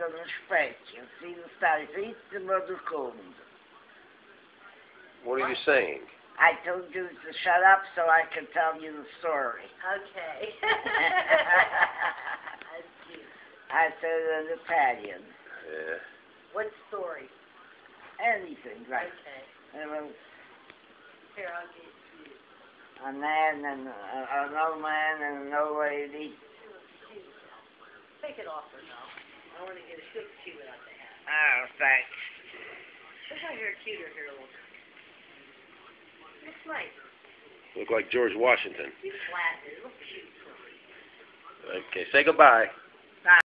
no specchio, si stai zitto ma tu conto. What are you saying? I told you to shut up so I can tell you the story. Okay. That's cute. I said in Italian. Yeah. What story? Anything, right? Okay. There was Here, I'll get you. a man and an old man and an old lady. Take it off her now. I want to get a good cue out the hat. Oh, thanks. Look how you're cuter here, little. Looks nice. Look like George Washington. You flat, it looks cute. Okay, say goodbye.